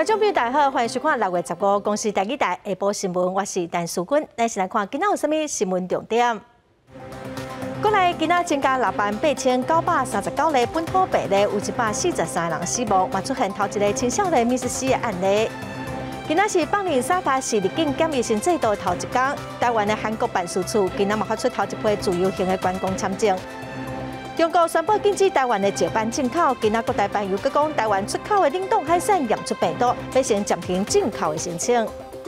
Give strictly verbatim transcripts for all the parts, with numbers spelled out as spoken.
观众朋友大家好，欢迎收看六月十五公司台语台下晡新闻，我是陈淑君。咱先来看今仔有啥物新闻重点。国内今仔增加六万八千九百三十九例本土病例，有一百四十三人死亡，嘛出现头一个青少年密斯西的案例。今仔是放年沙卡是入境检疫新制度头一天，台湾的韩国办事处今仔嘛发出头一批自由行的观光签证。 中国宣布禁止台湾的石斑进口，今仔国台办又搁讲台湾出口的冷冻海产验出病毒，要先暂停进口的申请。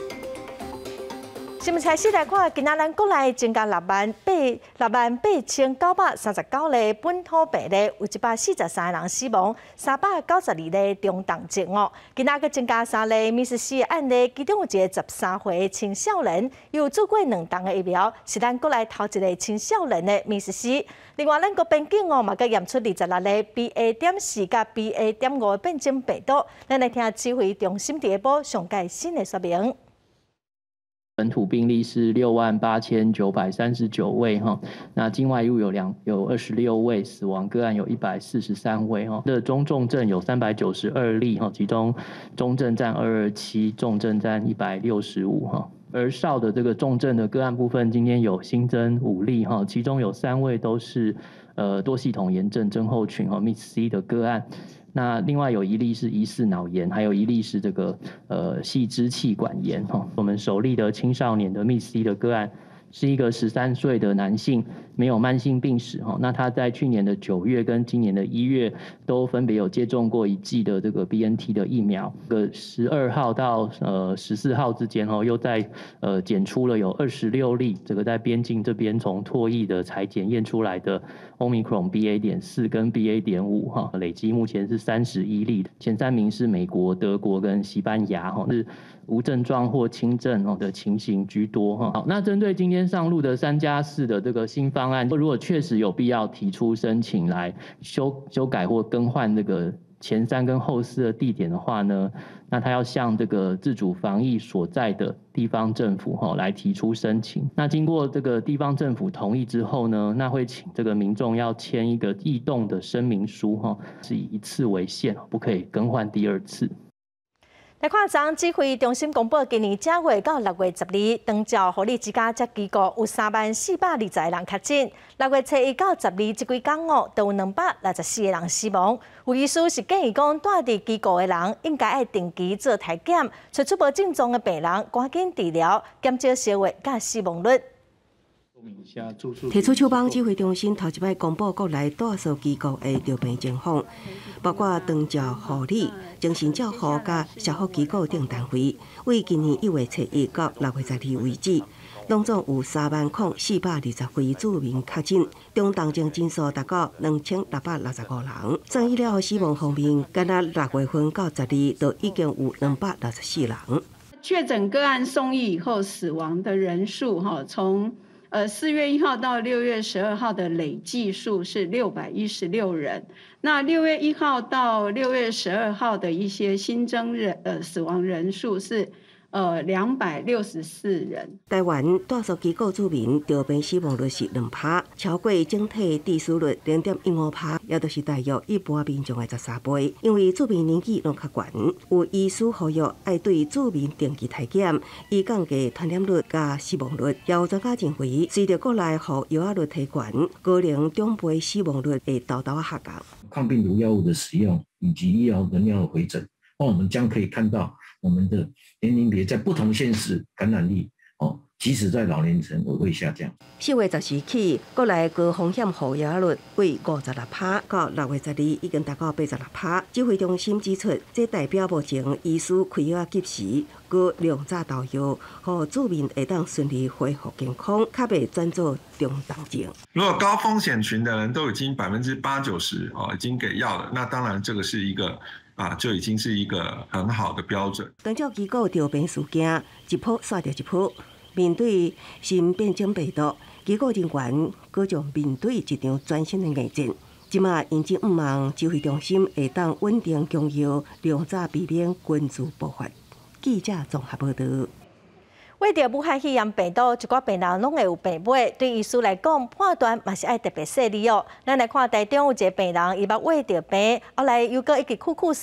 新闻开始来看，今仔咱国内增加六万八六万八千九百三十九例本土病例，有一百四十三人死亡，三百九十二例中重症哦。今仔搁增加三例密斯西案例，其中有一个十三岁青少年，有做过两档的疫苗，是咱国内头一个青少年的密斯西。 另外，咱国边境哦，嘛，佮验出二十六例 B A 点四甲 B A 点五的变种病毒。咱来听指挥中心第一波上届新的说明。 本土病例是六万八千九百三十九位哈，那境外入有两有二十六位，死亡个案有一百四十三位哈。的中重症有三百九十二例哈，其中中症占二二七，重症占一百六十五哈。而少的这个重症的个案部分，今天有新增五例哈，其中有三位都是呃多系统炎症症候群哈 M I S C 的个案。 那另外有一例是疑似脑炎，还有一例是这个呃细支气管炎哈。我们首例的青少年的 M I S C 的个案是一个十三岁的男性，没有慢性病史哈。那他在去年的九月跟今年的一月都分别有接种过一剂的这个 B N T 的疫苗。个十二号到呃十四号之间哈，又在呃检出了有二十六例这个在边境这边从唾液的裁检验出来的 Omicron B A 点四跟 B A 点五哈，累积目前是三十一例，前三名是美国、德国跟西班牙哈，是无症状或轻症哦的情形居多哈。好，那针对今天上路的三加四的这个新方案，如果确实有必要提出申请来修修改或更换这个前三跟后四的地点的话呢，那他要向这个自主防疫所在的地方政府哈来提出申请。那经过这个地方政府同意之后呢，那会请这个民众要签一个异动的声明书哈，是以一次为限，不可以更换第二次。 来看昨指挥中心公布，今年正月到六月十二，当照护理之家才机构有三万四百二十个人确诊。六月初一到十二这几天哦，都有两百六十四个人死亡。有医师是建议讲，住伫机构的人应该要定期做体检，找出无症状的病人，赶紧治疗，减少烧化甲死亡率。 提出秋帮指挥中心头一摆公布国内多数机构的着病情况，包括长照护理、精神照护甲社福机构等单位，为今年一月初一到六月十二为止，拢总有三万零四百二十位住民确诊，中重症人数达到两千六百六十五人。算医疗死亡方面，今仔六月份到十二，就已经有两百六十四人。 确诊个案送医以后死亡的人数，哈，从 呃，四月一号到六月十二号的累计数是六百一十六人。那六月一号到六月十二号的一些新增人呃死亡人数是呃两百六十四人。 台湾多数机构住民着病死亡率是两趴，超过整体致死率零点一五趴，也就是大约一般民众的十三倍。因为住民年纪拢较悬，有医师呼吁爱对住民定期体检，以降低传染率甲死亡率。也有专家认为，随着国内护药率提悬，高龄长辈死亡率会豆豆下降。 抗病毒药物的使用以及医疗能量的回诊，那我们将可以看到我们的年龄别在不同县市感染力哦，即使在老年层也会下降。 四月十时起，国内高风险护药率为五十六趴，到六月十二已经达到八十六趴。指挥中心指出，这代表目前医师开药及时，佮量早投药，让住民会当顺利恢复健康，较袂转做中重症。 如果高风险群的人都已经百分之八九十哦已经给药了，那当然这个是一个。 啊，就已经是一个很好的标准。 长照机构着病事件一波刷掉一波，面对新变种病毒，机构人员各将面对一场全新的硬战。即马因此毋望指挥中心会当稳定供药，量早避免群聚爆发。记者综合报道。 为着武汉肺炎病毒，一寡病人拢会有病尾，对医师来讲，判断嘛是爱特别细腻哦。咱来看台中有一个病人，伊捌胃着病，后来又搁一直咳咳嗽，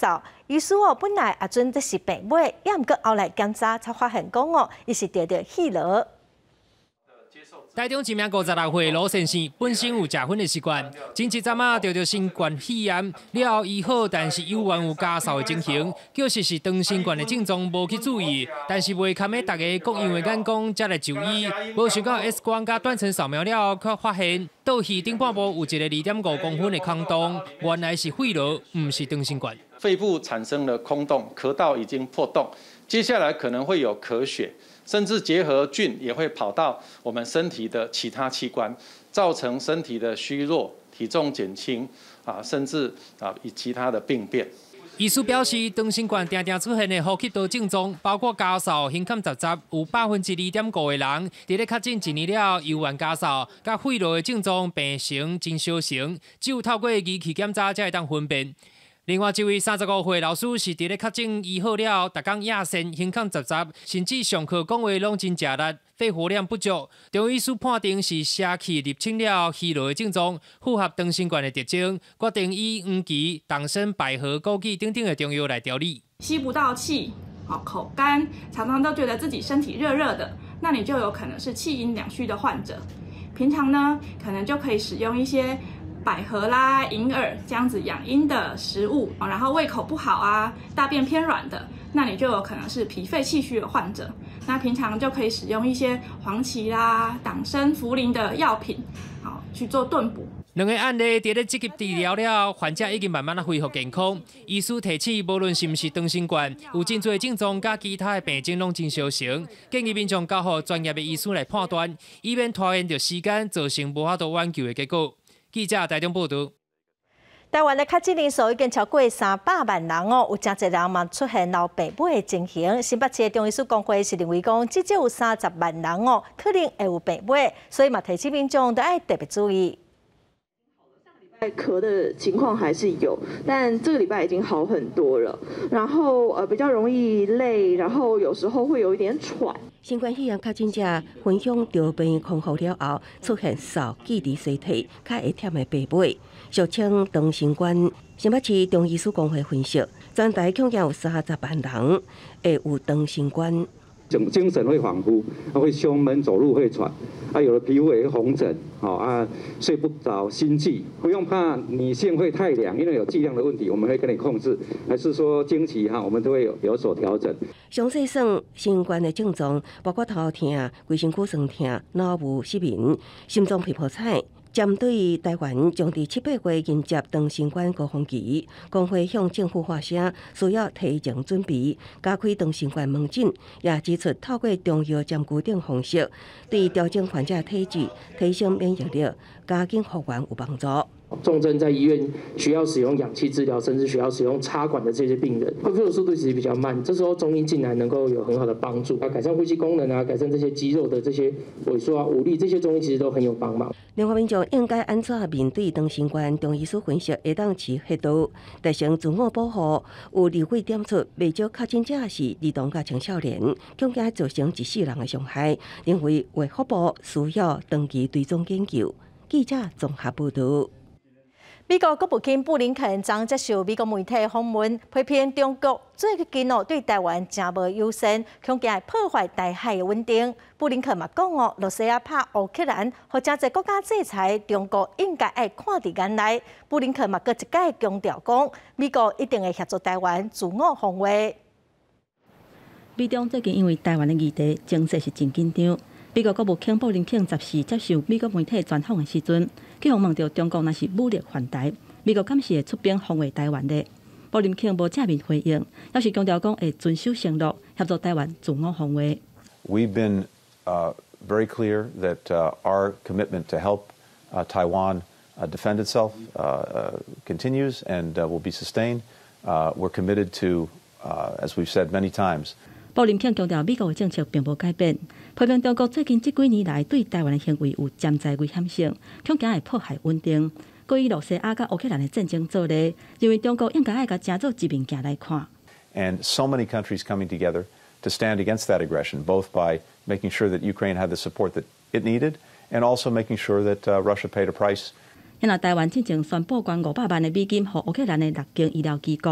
医师哦，本来阿准只是病尾，也毋过后来检查才发现讲哦，伊是得着肺痨。 台中一名五十六岁罗先生本身有食薰的习惯，前一阵啊得着新冠肺炎，了后医好，但是有原有家扫的情形，叫实是长新冠的症状无去注意，但是袂堪的大家各样的眼光才来就医，无想到 X 光加断层扫描了，却发现倒肺顶半部有一个二点五公分的空洞，原来是肺痨，唔是长新冠。 肺部产生了空洞，咳道已经破洞，接下来可能会有咳血。甚至结核菌也会跑到我们身体的其他器官，造成身体的虚弱、体重减轻啊，甚至啊以其他的病变。 医师表示，长新冠常常出现的呼吸道症状，包括咳嗽、胸腔杂杂，有百分之二点五的人，伫咧确诊一年了，有患咳嗽、甲肺痨的症状病情真小型，只有透过仪器检查才会当分辨。另外一位三十五岁老师是伫咧确诊医好了，逐工亚线、胸腔杂杂，甚至上课讲话拢真吃力，肺活量不足。中医师判定是痧气入侵了肺痨的症状，符合长新冠的特征，决定以黄芪、党参、百合、枸杞等等的中药来调理。 吸不到气，口干，常常都觉得自己身体热热的，那你就有可能是气阴两虚的患者。平常呢，可能就可以使用一些百合啦、银耳这样子养阴的食物，然后胃口不好啊、大便偏软的，那你就有可能是脾肺气虚的患者。那平常就可以使用一些黄芪啦、党参、茯苓的药品，好去做炖补。 两个案例伫咧积极治疗了，患者已经慢慢啊恢复健康。医师提醒，无论是毋是长新冠，有真侪症状甲其他的病症拢真小型，建议民众交予专业的医师来判断，以免拖延着时间，造成无法度挽救的结果。记者台中报道。 台湾的确诊人数已经超过三百万人哦，有真侪人嘛出现老病尾的情形。新北市的中医师公会是认为讲，至少有三十万人哦，可能会有病尾，所以嘛提醒民众都要特别注意。 咳的情况还是有，但这个礼拜已经好很多了。然后呃比较容易累，然后有时候会有一点喘。 新冠肺炎确诊者分享着病康复了后出现扫记忆衰退、较会忝的病尾，俗称长新冠。新北市中医师公会分析，全台恐有三十万人会有长新冠。 精精神会恍惚，会胸闷，走路会喘，啊，有的皮肤也会红疹，好啊，睡不着，心悸，不用怕女性会太凉，因为有剂量的问题，我们会跟你控制，还是说经期哈，我们都会有有所调整。 详细算新冠的症状，包括头痛、规身躯酸痛、脑雾失明、心脏皮肤彩。针对台湾将伫七八月迎接长新冠高峰期，工会向政府发声，需要提前准备，加开长新冠门诊，也指出透过中药占据等方式，对调整患者体质、提升免疫力、加紧复原有帮助。 重症在医院需要使用氧气治疗，甚至需要使用插管的这些病人，恢复的速度其实比较慢。这时候中医进来能够有很好的帮助，啊，改善呼吸功能啊，改善这些肌肉的这些萎缩啊、无力，这些中医其实都很有帮忙。 另外，民众应该安怎面对长新冠？中医师分析会当持黑道，提升自我保护。有理会点出，未少确诊者是儿童甲青少年，恐惊造成一世人的伤害。认为卫福部需要长期追踪研究。记者综合报道。 美国国务卿布林肯将接受美国媒体访问，批评中国最近哦对台湾真无友善，恐惊会破坏台海的稳定。布林肯嘛讲哦，罗西亚拍乌克兰，或真侪国家制裁中国，应该爱看伫眼内。布林肯嘛搁一再强调讲，美国一定会协助台湾自我防卫。 美中最近因为台湾的议题，情势是真紧张。美国国务卿布林肯十四接受美国媒体专访的时阵，去访问到中国若是武力犯台，美国敢是会出兵防卫台湾的。布林肯无正面回应，也是强调讲会遵守承诺，协助台湾自我防卫。 We've been uh, very clear that uh, our commitment to help uh, Taiwan uh, defend itself uh, uh, continues and uh, will be sustained. Uh, we're committed to, uh, as we've said many times. 布林肯强调，美国的政策并无改变，批评中国最近这几年来对台湾的行为有潜在危险性，恐惊会破坏稳定。佮以罗西亚甲乌克兰的战争做例，认为中国应该爱甲正做一面镜来看。 And so many countries coming together to stand against that aggression, both by making sure that Ukraine had the support that it needed, and also making sure that uh, Russia paid a price. 因为台湾之前宣布捐五百万的美金，予乌克兰的六间医疗机构，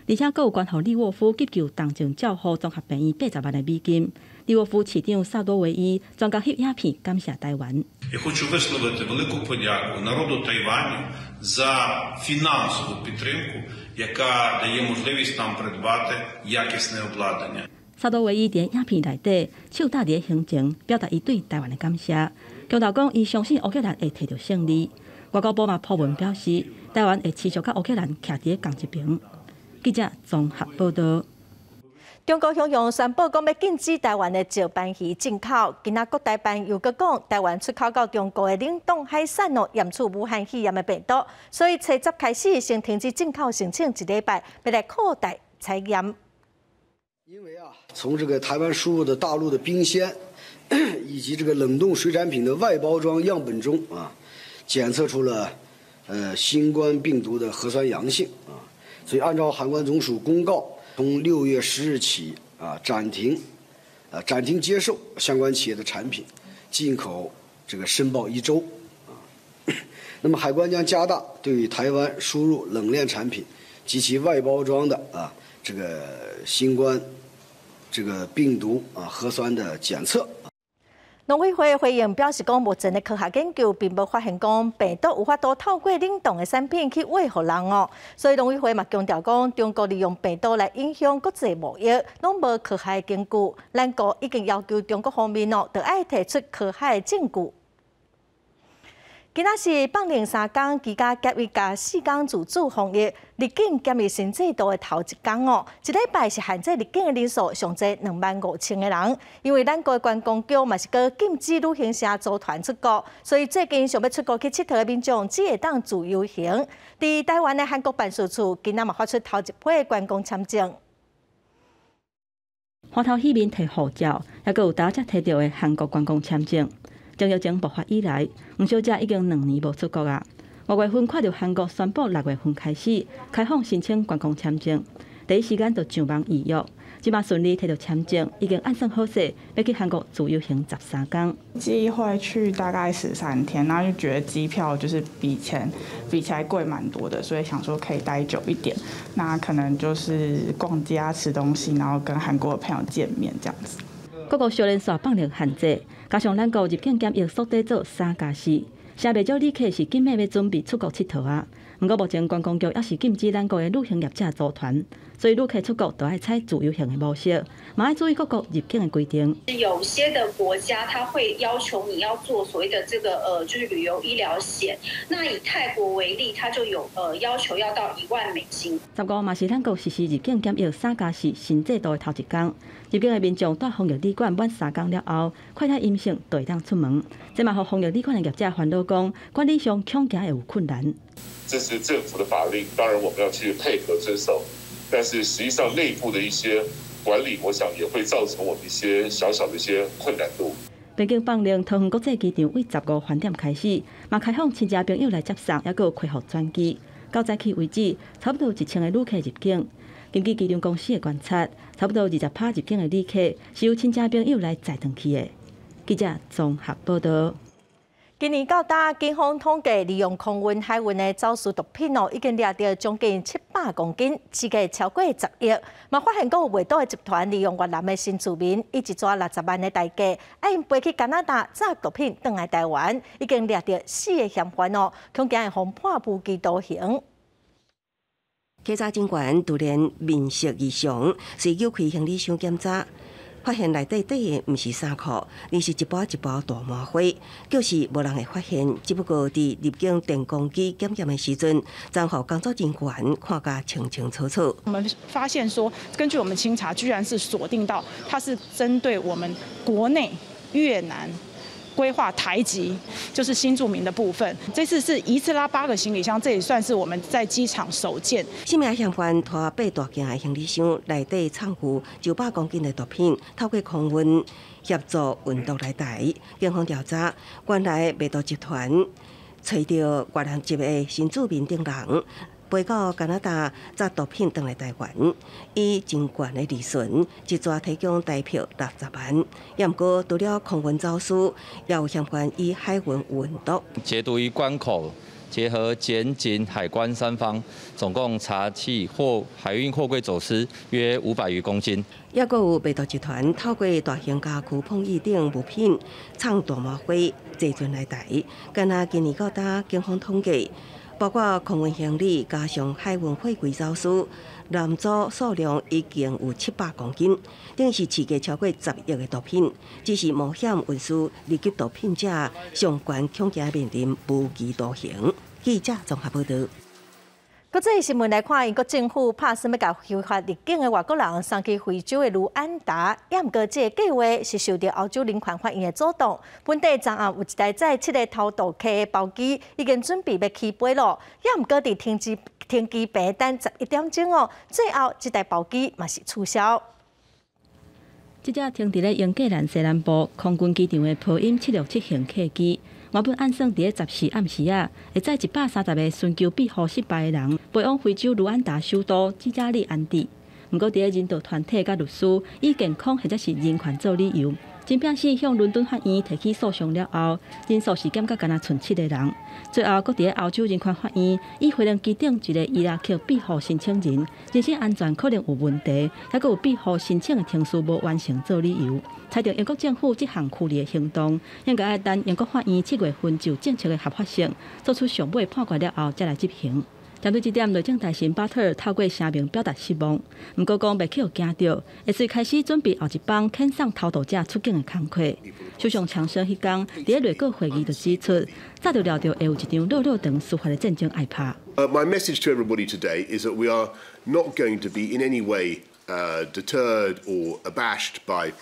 而且阁有关乎利沃夫急救重症照护综合病院八十万的美金。利沃夫市长萨多维伊专家翕影片感谢台湾。 Я хочу висловити велику подяку народу Тайваню за фінансову підтримку, яка дає можливість нам придбати якісне обладнання. 萨多维伊伫影片内底手搭伫胸前，表达伊对台湾的感谢，强调讲伊相信乌克兰会摕到胜利。外交部嘛普文表示，台湾会持续甲乌克兰徛伫同一边。记者综合报道。 中国向阳宣布讲要禁止台湾的石斑鱼进口。今仔国台办又搁讲，台湾出口到中国的冷冻海产哦验出武汉肺炎的病毒，所以七十开始先停止进口申请一礼拜，要来扩大采验。 因为啊，从这个台湾输入的大陆的冰鲜，以及这个冷冻水产品的外包装样本中啊，检测出了呃新冠病毒的核酸阳性啊，所以按照海关总署公告。从六月十日起啊，暂停，啊暂停接受相关企业的产品进口这个申报一周啊。那么海关将加大对于台湾输入冷链产品及其外包装的啊这个新冠这个病毒啊核酸的检测。 农委会回应表示，讲目前的科学研究并无发现讲病毒有法度透过冷冻的产品去喂互人哦，所以农委会嘛强调讲，中国利用病毒来影响国际贸易，拢无科学的根据。咱国已经要求中国方面哦，就爱提出科学的证据。今仔是放零三天，居家隔离加四天自主防疫，入境检疫新制度的头一天哦，一礼拜是限制入境的人数上侪两万五千个人。因为咱国的观光局嘛是个禁止旅行社组团出国，所以最近想要出国去佚佗的民众只会当自由行。伫台湾的韩国办事处今仔嘛发出头一批的观光签证。 花头戏面摕护照，还阁有大家摕到的韩国观光签证。从疫情爆发以来，黄小姐已经两年无出国啊。五月份看到韩国宣布六月份开始开放申请观光签证，第一时间就上网预约，即马顺利摕到签证，已经按算好势要去韩国自由行十三天。 计划去大概十三天，然后就觉得机票就是比前比起来贵蛮多的，所以想说可以待久一点。那可能就是逛街啊、吃东西，然后跟韩国的朋友见面这样子。 各国小人数放零限制，加上咱国入境检疫缩短做三加四，现袂少旅客是紧要要准备出国佚佗啊。不过目前观光局也是禁止咱国的旅行业者组团，所以旅客出国都要采自由行的模式，嘛要注意各国入境的规定。 有些的国家它会要求你要做所谓的这个呃，就是旅游医疗险。那以泰国为例，它就有呃要求要到一万美金。 十五嘛是咱国实施入境检疫三加四新制度的头一天。入境的民众在防疫旅馆满三天了后，快筛阴性就会当出门。这嘛，互防疫旅馆的业者烦恼讲，管理上恐惊会有困难。 这是政府的法令，当然我们要去配合遵守，但是实际上内部的一些管理，我想也会造成我们一些小小的一些困难度。 北京放令桃园国际机场为十五饭店开始，嘛开放亲戚朋友来接送，也有开放转机。到早起为止，差不多一千个旅客入境。根据机场公司的观察，差不多二十趴入境的旅客是由亲戚朋友来载回去的。记者综合报道。 今年到大，警方统计利用空运、海运的走私毒品哦，已经掠到将近七百公斤，市价超过十亿。嘛发现讲有袂多的集团利用越南的新住民，以一抓六十万的代价，爱因飞去加拿大载毒品转来台湾，已经掠到四个嫌犯哦，恐惊会互判无期徒刑。 警察警官突然面色异常，是撬开行李箱检查，发现内底底的毋是衫裤，而是一包一包大麻花，就是无人会发现。只不过伫入境电工机检验的时阵，暂互工作人员看甲清清楚楚。 我们发现说，根据我们清查，居然是锁定到它是针对我们国内越南。规划台籍就是新住民的部分，这次是一次拉八个行李箱，这也算是我们在机场首见。 四名嫌犯拖八大件的行李箱，内底藏有九百公斤的毒品，透过空运协助运毒来台。警方调查，原来卖毒集团找到越南籍的新住民等人。飞到加拿大载毒品转来台湾，以真悬的利润，一抓提供代票六十万。也毋过除了空运走私，也有嫌犯以海运运毒。 解毒于关口结合检警、海关三方，总共查缉货海运货柜走私约五百余公斤。 也阁有卖毒集团透过大型家具、碰椅等物品藏大麻花坐船来台。敢若今年到达警方统计，包括空运行李加上海运货柜走私，拦阻数量已经有七百公斤，等是市价超过十亿的毒品。只是冒险运输二级毒品者相关恐惊面临无期徒刑。记者综合报道。 国际新闻来看，英国政府拍算要甲非法入境的外国人送去非洲的卢安达，也毋过这个计划是受到欧洲人权法院的阻挡。本地昨暗有一台载七个偷渡客的包机已经准备要起飞了，也毋过伫停机停机坪等十一点钟哦，最后这台包机嘛是取消。 这只停伫咧英格兰西南部空军机场的波音七六七型客机。原本按算伫咧十四暗时啊，会载一百三十个寻求庇护失败的人飞往非洲卢安达首都基加利安地。不过，伫咧人道团体甲律师以健康或者是人权做理由，真拼死向伦敦法院提起诉讼了后，人数是减到敢若剩七个人。最后，搁伫咧欧洲人权法院以飞龙机顶一个伊拉克庇护申请人人身安全可能有问题，还佫有庇护申请的程序无完成做理由。裁定英国政府这项酷离的行动，应该要等英国法院七月份就政策的合法性做出上尾判决了后，再来执行。针对这点，内政大臣巴特尔透过声明表达失望，不过讲袂去有惊到，会随开始准备后一帮遣送偷渡者出境的工课。首相强生迄天伫咧内阁会议就指出，早就料到会有一场热热长司法的战争挨拍。 Uh, my message to everybody today is that we are not going to be in any way uh, deterred or abashed by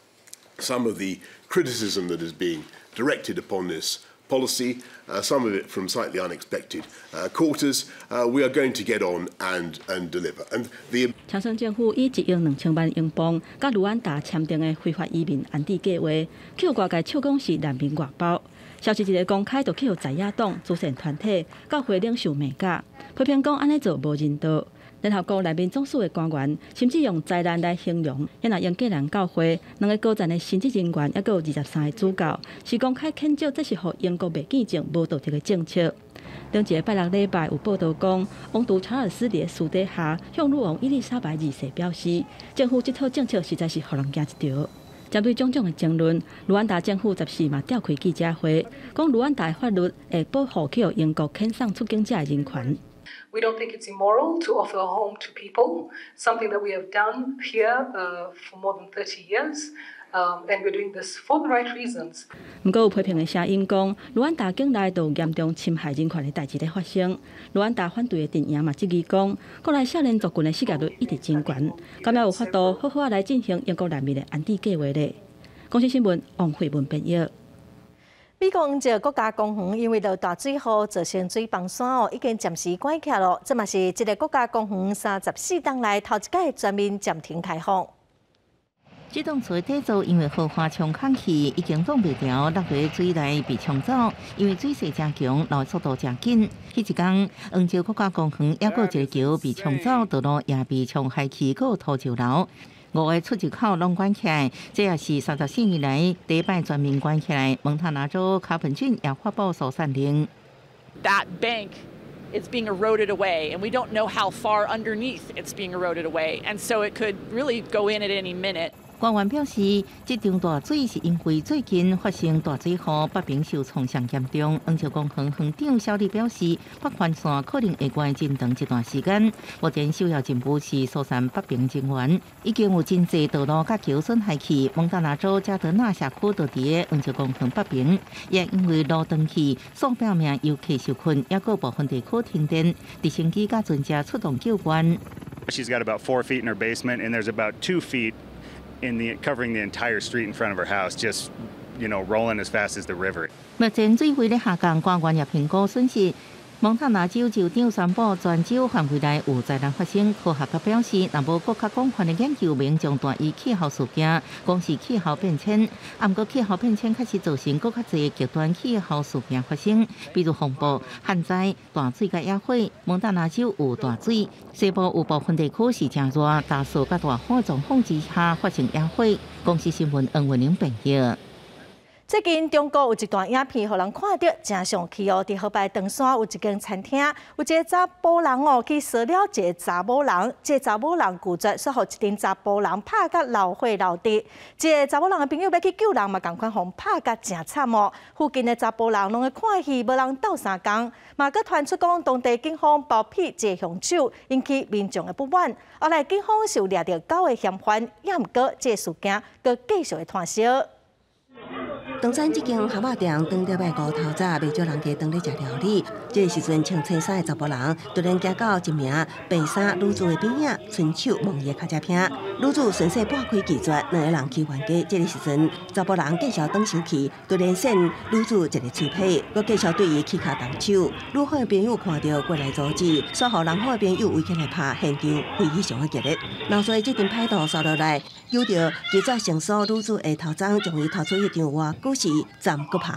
some of the criticism that is being directed upon this policy, uh, some of it from slightly unexpected uh, quarters. Uh, we are going to get on and and deliver. And the 强生政府以一亿两千万英镑甲卢安达签订的非法移民安置计划，去外界笑讲是难民外包。消息一个公开，就去在野党、主权团体、教会领袖骂架，批评讲安尼做无人道。联合国内面总署的官员甚至用灾难来形容，因为英格兰教会两个高层的神职人员，也有二十三个主教，是公开谴责这是互英国未见证无道德的政策。顶一个拜六礼拜有报道讲，王储查尔斯伫私底下向女王伊丽莎白二世表示，政府这套政策实在是互人惊一跳。针对种种的争论，卢安达政府十四嘛召开记者会，讲卢安达的法律会保护去互英国遣送出境者的人权。 We don't think it's immoral to offer a home to people, something that we have done here uh, for more than thirty years, um, and we're doing this for the right reasons. 不过有批评的声音讲，卢安达境内有严重侵害人权的代志在发生。卢安达反对的阵营嘛质疑讲，国内少年族群的失业率一直增悬，敢有有法度好好来进行英国难民的安置计划呢？公司新闻王慧文编译。 美国一个国家公园因为落大水后造成水崩山哦，已经暂时关起了。这嘛是一个国家公园三十四档来头一届全面暂停开放。 这栋厝的底座因为豪华冲空气已经挡袂牢，落回水内被冲走。因为水势真强，流速度真紧。迄一天，黄石国家公园也有一个桥被冲走，道路也被冲下去，还有土石流。五个出入口拢关起来，这也是三十四年来第一摆全面关起来。蒙塔纳州卡彭郡也发布疏散令。 That bank is being eroded away, and we don't know how far underneath it's being eroded away, and so it could really go in at any minute. 官员表示，这场大水是因为最近发生大水后，北平受创伤严重。黄石公园园长小李表示，北环线可能会关真长一段时间。目前首要任务是疏散北平人员，已经有真济道路甲桥损害去。蒙大拿州加德纳社区就伫咧黄石公园北平，也因为路断去，数百名游客受困，也有部分地区停电。直升机甲专家出动救援。 She's got about four feet in her basement, and there's about two feet in the covering the entire street in front of her house, just you know rolling as fast as the river. 目前水位咧下降，官员也评估损失。蒙塔纳州州长宣布，全州范围内有灾难发生。科学家表示，若无更加广泛的研究，民众大于气候事件，光是气候变迁。啊，不过气候变迁确实造成更加侪极端气候事件发生，比如风暴、旱灾、大水甲野火。蒙塔纳州有大水，西部有部分地区是真热，大树甲大火状况之下发生野火。公司新闻黄文玲编译。 最近中国有一段影片，互人看到真上气哦。伫河北长山有一间餐厅，有一个查甫人哦去烧了一个查某人，这查某人拒绝，说互一群查甫人拍甲流血流滴。这个查某人的朋友要去救人嘛，共款互拍甲真惨哦。附近的查甫人拢会看戏，无人斗相共，嘛佫传出讲当地警方包庇一个凶手，引起民众的不满。后来警方是有掠到九个嫌犯，也毋过这事件佫继续的传烧。 长山这间蛤蟆店当了摆五头早，未少人家当咧食料理。这个时阵，穿青衫的查甫人突然行到一名白衫女子的边仔，伸手摸伊的脚趾片。女子顺势拨开拒绝，两个人去还价。这个时阵，查甫人继续转生气，突然扇女子一个嘴皮，佮继续对伊起骹动手。女方的朋友看到过来阻止，稍后人方的朋友围起来拍，现场非常的激烈。闹水这阵歹徒扫落来，有着急抓绳索女子的头鬃，将伊拖出迄场外，故时暂搁拍。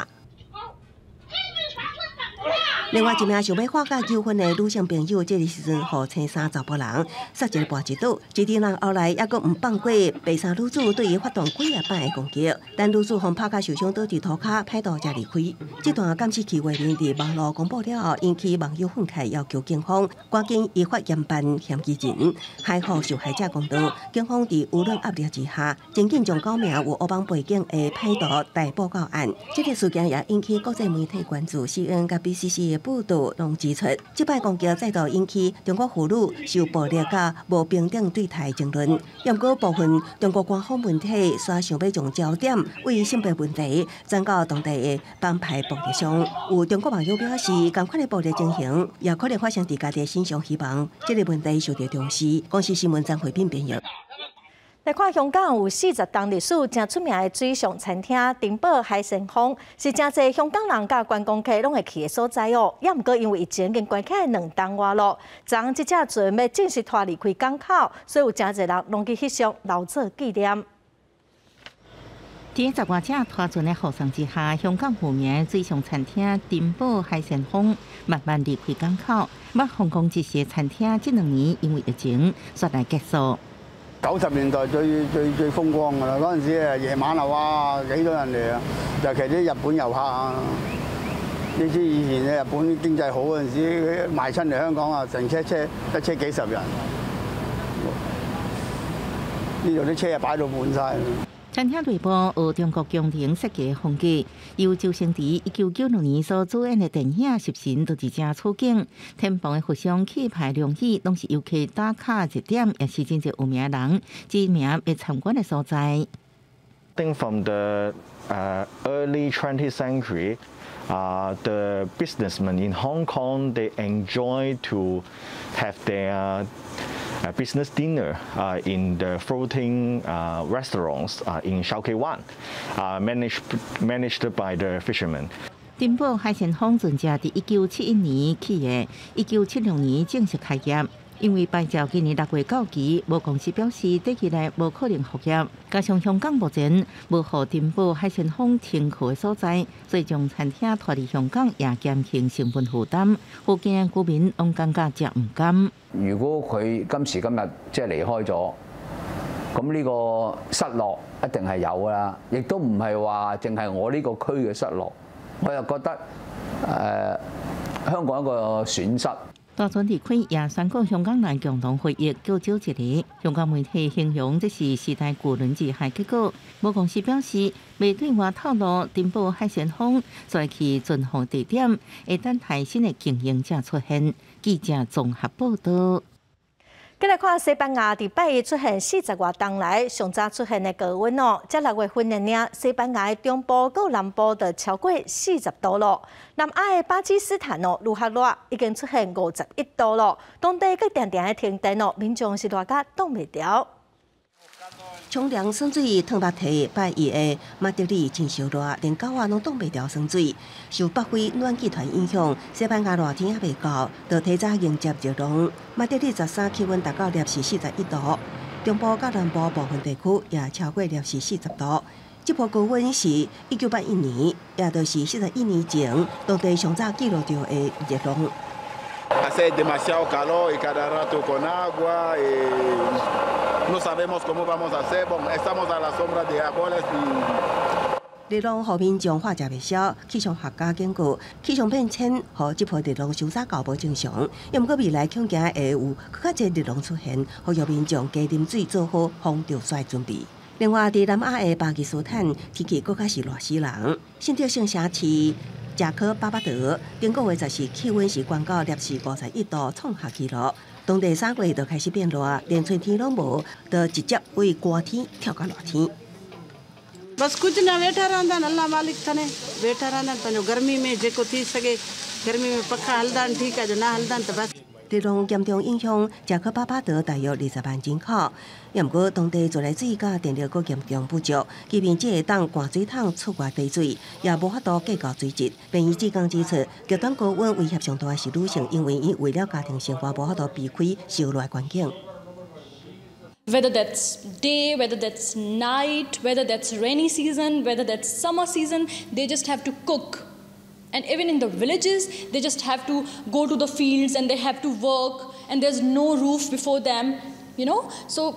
另外一名想要化解纠纷的女性朋友，这个时阵互青衫查甫人杀一个半一倒，一场人后来还阁唔放过白衫女子，对伊发动几啊摆的攻击，但女子互拍甲受伤倒伫涂骹，歹徒才离开。这段监视器画面伫网络公布了后，引起网友愤慨，要求警方赶紧依法严办嫌疑人，还好受害者公道。警方伫舆论压力之下，真紧将九名有黑帮背景的歹徒逮捕到案。这个事件也引起国际媒体关注 ，C N 甲 B C C 的报道拢指出，这摆攻击再度引起中国妇女受暴力甲无平等对待争论。也毋过部分中国官方媒体却想要将焦点为性别问题转到当地的帮派暴力上。有中国网友表示，同款的暴力情形也可能发生伫家己身上，希望这个问题受到重视。公司新闻张慧斌编译。 来看香港有四十档历史真出名的水上餐厅丁宝海鲜坊，是真侪香港人甲观光客拢会去的所在哦。也毋过因为疫情已经关起来两档外咯，昨即只船要正式拖离开港口，所以有真侪人拢去翕相留作纪念。 伫十外只拖船的护送之下，香港有名的水上餐厅丁宝海鲜坊慢慢离开港口。捌香港一些餐厅，这两年因为疫情煞来结束。 九十年代最最最風光㗎啦！嗰陣時誒夜晚啊，哇幾多人嚟啊！尤其啲日本遊客啊，你知以前嘅日本經濟好嗰陣時，賣親嚟香港啊，成車車一車幾十人，呢度啲車啊擺到滿晒。 餐廳內部由中國宮廷設計的風格，由周星馳一九九六年所主演的電影《食神》都一正處境。天房的佛像氣派亮起，攏是遊客打卡一點，也是真濟有名人知名要參觀的所在。 I think from the uh, early twentieth century, uh, the businessmen in Hong Kong they enjoy to have their Uh, business dinner uh, in the floating uh, restaurants uh, in Shau Kei Wan, uh, managed managed by the fishermen. 丁寶海鮮坊船隻佇一九七一年起嘅，一九七六年正式開業。因為牌照今年六月到期，無公司表示短期內無可能復業。加上香港目前無互丁寶海鮮坊停靠嘅所在，所以將餐廳拖離香港也減輕成本負擔。附近嘅居民攏感覺真唔甘。 如果佢今時今日即係離開咗，咁呢個失落一定係有㗎啦，亦都唔係話淨係我呢個區嘅失落，我又覺得誒、呃、香港一個損失。 大船離開也宣告香港人共同回憶救少一個。香港媒體形容這是時代巨輪之下結果。母公司表示，未對外透露丁寶海鮮坊再去巡航地點，會等待新的經營者出現。記者綜合報道。 再來看西班牙，伫拜一出現四十外冬來上早出現的高溫哦，才六月份的呢，西班牙的中部到南部就超過四十度咯。南亞的巴基斯坦哦，盧克諾已經出現五十一度咯，當地佫定定的停電哦，民眾是熱甲擋袂牢。 沖涼耍水燙肉體，拜一的馬德里真燒熱，連狗仔攏擋袂牢耍水。受北非暖氣團影響，西班牙熱天也未到，就提早迎接熱浪。馬德里十三氣溫達到攝氏四十一度，中部甲南部部分地區也超過攝氏四十度。這波高溫是一九八一年，也就是四十一年前當地上早記錄到的熱浪。 Hace demasiado calor y cada rato con agua y no sabemos cómo vamos a hacer. Estamos a la sombra de árboles y 日龙和民众化食未消，气象学家警告，气象变迁和这波日龙收早搞无正常，又毋过未来恐惊会有更较侪日龙出现，呼吁民众加啉水，做好防潮水准备。另外，伫南亚的巴基斯坦天气更较是热死人，新竹县城市加科巴巴德顶个月十四气温是降到摄氏五十一度，创下纪录。当地三月就开始变热，连春天拢无，就直接为寒天跳到热天。 बस कुछ ना वेठा रहंदा अल्लाह मालिक थाने वेठा रहंदा पंहिंजो गर्मी में जेको थी सघे गर्मी में पखा हलंदा आहिनि ठीकु आहे जो न हलंदा आहिनि त बस 日龙严重影响加科巴巴德大约二十万人口，也毋过当地自来水甲电力阁严重不足，即便只会当灌水桶出外提水，也无法度计较水质。便衣职工指出，极端高温威胁上大的是女性，因为伊为了家庭生活无法度避开烧热环境。 Whether that's day, whether that's night, whether that's rainy season, whether that's summer season, they just have to cook. And even in the villages, they just have to go to the fields and they have to work, and there's no roof before them, you know? So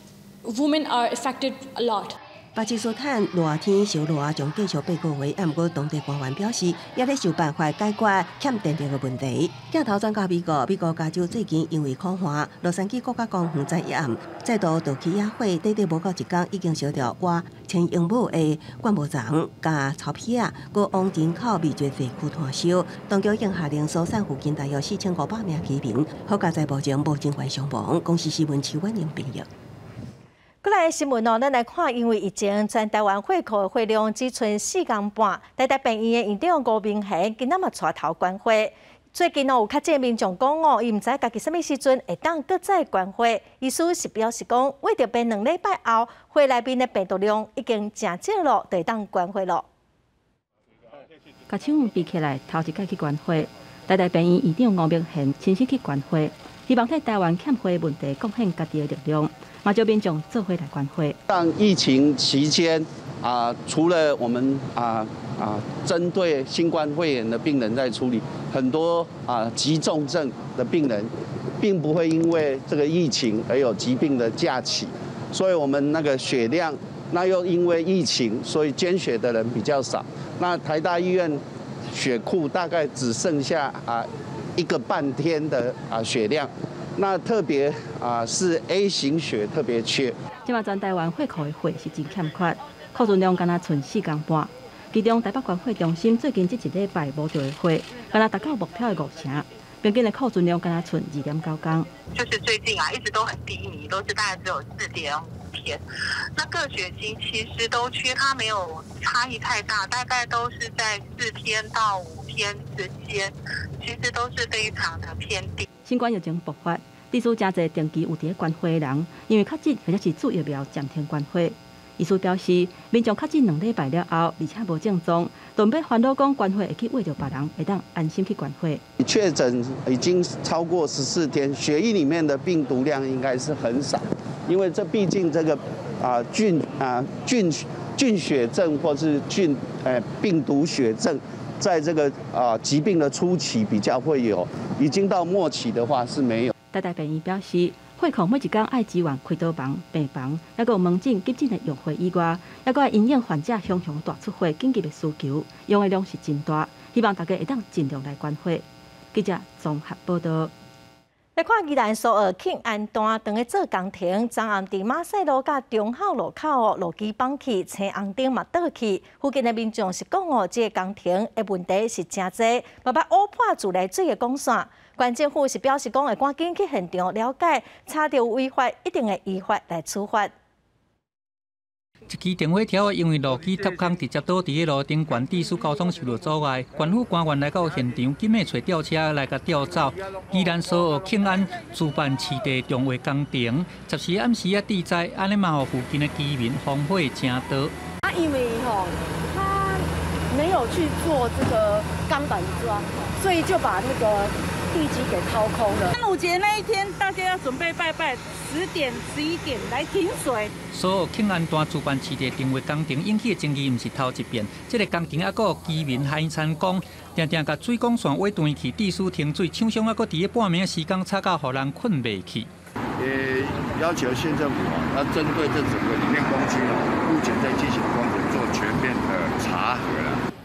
women are affected a lot. 巴基斯坦热天烧热将继续八个月，啊，毋过当地官员表示，也咧想办法解决欠电力的问题。镜头转到美国，美国加州最近因为酷寒，洛杉矶国家公园在夜暗再度倒起野火，短短无到一天，已经烧掉我千英亩的灌木丛、甲草皮啊，搁往人口密集地区摊烧。当局已经下令疏散附近大约四千五百名居民，好加在目前无情况伤亡。公司新闻邱婉玲评论。 过来的新闻哦，咱来看，因为疫情，全台湾会考的会量只剩四天半。台大病院的院长吴明贤今仔嘛带头关会。最近哦，有较济民众讲哦，伊毋知家己什么时阵会当搁再关会。意思是表示讲，为着病两礼拜后，会内面的病毒量已经真少了，就会当关会了。 甲厂比起来，头一届去关会，台大病院院长吴明贤亲自去关会，希望替台湾欠会问题贡献家己的力量。 马就民众做回来关会。 当疫情期间啊、呃，除了我们啊啊针对新冠肺炎的病人在处理，很多啊、呃、急重症的病人，并不会因为这个疫情而有疾病的假期，所以我们那个血量，那又因为疫情，所以捐血的人比较少。那台大医院血库大概只剩下啊一个半天的啊血量。 那特别啊、呃、是 A 型血特别缺。 即马全台湾会考的血是真欠缺，库存量敢若剩四天半。其中台北关会中心最近这一礼拜无着的血，敢若达到目标的五成。平均的库存量敢若剩二点九天。 就是最近啊，一直都很低迷，都是大概只有四点五天。那各血型其实都缺，它没有差异太大，大概都是在四天到五天之间，其实都是非常的偏低。 新冠疫情爆发，地区真侪定期有伫关会的人，因为确诊或者是注疫苗暂停关会。医师表示，民众确诊两礼拜了后，而且无症状，都别烦恼讲关会会去为着别人，会当安心去关会。 确诊已经超过十四天，血液里面的病毒量应该是很少，因为这毕竟这个啊、呃、菌啊、呃、菌菌血症或是菌呃病毒血症。 在这个啊、呃、疾病的初期比较会有，已经到末期的话是没有。 台大病院表示，会考每一天爱支援开刀房、病房，还有门诊急诊的用血以外，还有因应患者熊熊大出血紧急的需求，用的量是真大。希望大家会当尽量来关会。记者综合报道。 来看宜兰苏澳庆安段当咧做工程，昨暗伫马赛路甲中孝路口哦，路基放弃，青红灯嘛倒去。附近的民众是讲哦，这个工程的问题是真侪，慢慢挖破自来水的管线。县政府是表示讲会赶紧去现场了解，查到违法，一定会依法来处罚。 一支电火条因为路基塌坑直接倒伫个路顶，管地区交通受到阻碍。县府官员来到现场，紧要找吊车来甲吊走。宜兰苏澳庆安主办市地重划工程，十时暗时啊地灾，安尼嘛，互附近的居民风火正大。 啊，因为吼，他没有去做这个钢板桩，所以就把那个地基给掏空了。端午节那一天，大家要准备拜拜，十点、十一点来停水。 苏澳庆安段主办市地重划工程引起的争议，毋是头一遍。这个工程还佫有居民海参讲，定定甲水管线挖断去，地势停水，厂商还佫伫咧半暝的时间插到，互人困袂去。 呃，要求县政府啊，要针对这整个里面工区啊，目前在进行工程做全面的查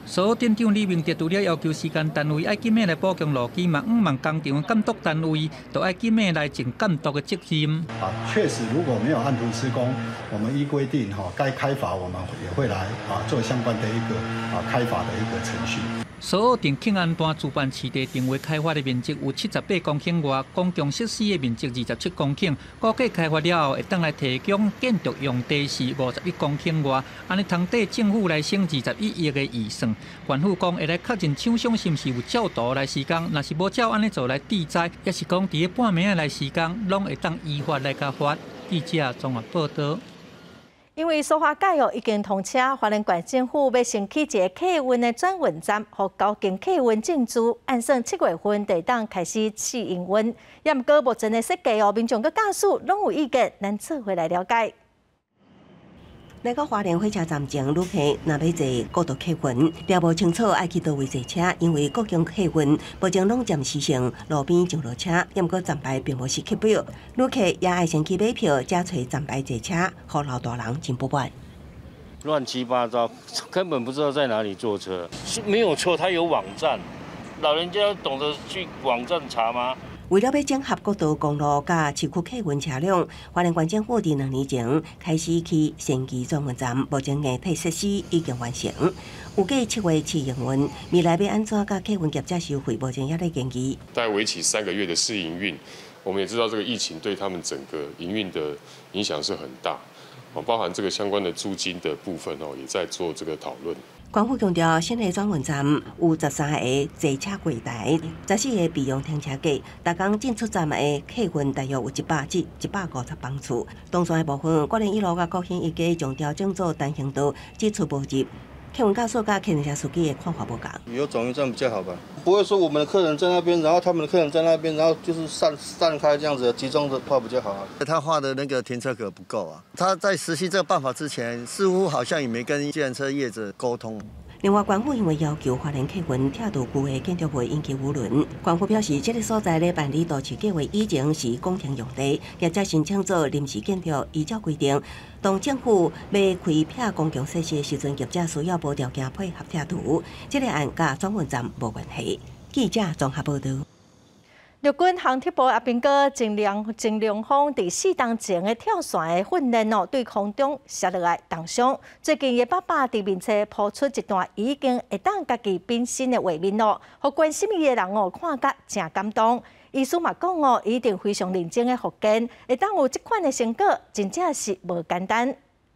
所有店长李明德除了要求时间单位爱紧的来补强路基，嘛，五万工厂监督单位都爱紧的来尽监督的责任。 啊，确实，如果没有按图施工，我们依规定哈，该开罚我们也会来啊做相关的一个啊开罚的一个程序。 所有定庆安段主办市地定位开发的面积有七十八公顷外，公共设施的面积二十七公顷，估计开发了后会当来提供建筑用地是五十一公顷外，安尼通对政府来省二十一亿的预算。县府讲会来确认厂商是毋是有照度来施工，若是无照安尼做来地灾，也是讲伫个半暝来施工，拢会当依法来甲罚。记者综合报道。 因为苏花改哦已经通车，花莲县政府要升起一个客运的转运站，和高经客运进驻，按算七月份就当开始试营运。也毋过目前的设计哦，民众佮驾驶拢有意见，咱做回来了解。 来到花莲火车站前，旅客若要坐国道客运，了无清楚爱去倒位坐车，因为各种客运目前拢暂时性路边上落车，也毋过站牌并无是刻表，旅客也爱先去买票，才找站牌坐车，互老大人真不便。 乱七八糟，根本不知道在哪里坐车。是没有错，它有网站，老人家懂得去网站查吗？ 为了要整合国道公路甲市区客运车辆，花莲县政府伫两年前开始去升级转运站，目前硬体设施已经完成，预计七月起营运。未来要安怎甲客运业者收费，目前也在研究。 大概为期三个月的试营运，我们也知道这个疫情对他们整个营运的影响是很大，哦，包含这个相关的租金的部分哦，也在做这个讨论。 县府强调，新的转运站有十三个坐车柜台，十四个备用停车格，逐工进出站的客运大约有一百至一百五十班次。东线的部分，国联一路甲国兴一街将调整做单行道，只出无入。客运驾驶甲客运车司机的看法不同。 有转运站比较好吧，不会说我们的客人在那边，然后他们的客人在那边，然后就是散散开这样子，集中的话比较好啊。 他画的那个停车格不够啊，他在实行这个办法之前，似乎好像也没跟计程车业者沟通。 另外，县府因为要求花莲客运拆除旧的建筑物引起舆论，县府表示，这个所在咧办理都市计划以前是公庭用地，业者申请做临时建筑，依照规定，当政府要开辟公共设施的时阵，业者需要无条件配合拆除。这个案甲转运站无关系。记者综合报道。 陆军航铁部阿兵哥郑良郑良峰伫四当前的跳伞的训练哦，对空中摔落来重伤。最近伊爸爸伫面册抛出一段已经会当家己变身的画面哦，互关心伊的人哦看甲真感动。医师嘛讲哦，一定非常认真的复健，会当有这款的成果，真正是无简单。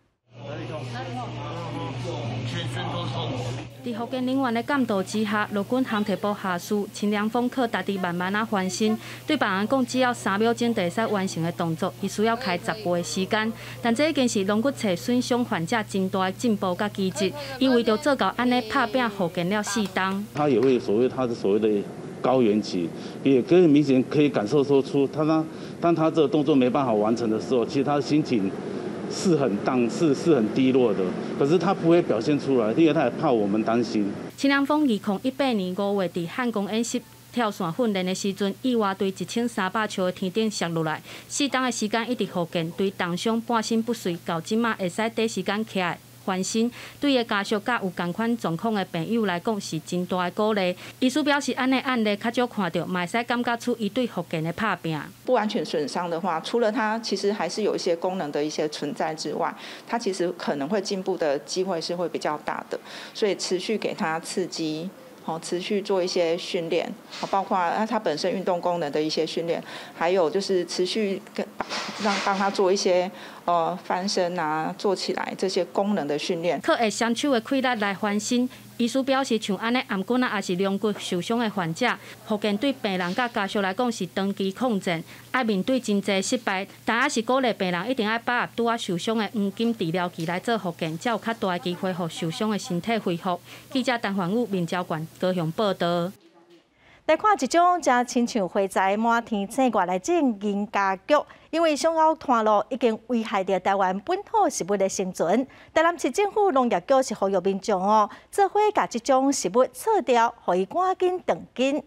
在福建人员的监督之下，陆军航铁部下士秦良峰靠家己慢慢啊翻身。对别人讲，只要三秒钟就会使完成的动作，伊需要开十倍的时间。但这已经是龙骨髓损伤患者真大的进步甲奇迹。伊为着做到安尼拍拼复健了四档。 他也会所谓他的所谓的高原期，也可以明显可以感受说出他当当他这个动作没办法完成的时候，其实他的心情是很荡，是是很低落的，可是他不会表现出来，因为他也怕我们担心。 秦良峰二零一八年五月伫汉宫演习跳伞训练的时阵，意外对一千三百尺的天顶摔落来，四档的时间一直复健，对重伤半身不遂，到即马会使第时间起来翻身，对伊家属甲有同款状况的朋友来讲是真大的鼓励。医师表示，安尼案例较少看到，嘛会使感觉出伊对复健的拍拼。 不完全损伤的话，除了它其实还是有一些功能的一些存在之外，它其实可能会进步的机会是会比较大的，所以持续给它刺激。好，持续做一些训练，好，包括它本身运动功能的一些训练，还有就是持续跟让帮他做一些呃翻身啊、做起来这些功能的训练。 靠会双手的气力来翻身。医师表示，像安尼颔骨啊，也是龙骨受伤的患者，复健对病人甲家属来讲是长期抗战，爱面对真侪失败，但也是鼓励病人一定要把握拄啊受伤的黄金治疗期来做复健，才有较大的机会互受伤的身体恢复。记者陈焕宇、面交管高雄报道。 来看一种真亲像花材满天星外来种银家菊，因为上澳炭路已经危害到台湾本土食物的生存。台南市政府农业局是呼吁民众哦，做伙把这种食物撤掉，互伊赶紧断根。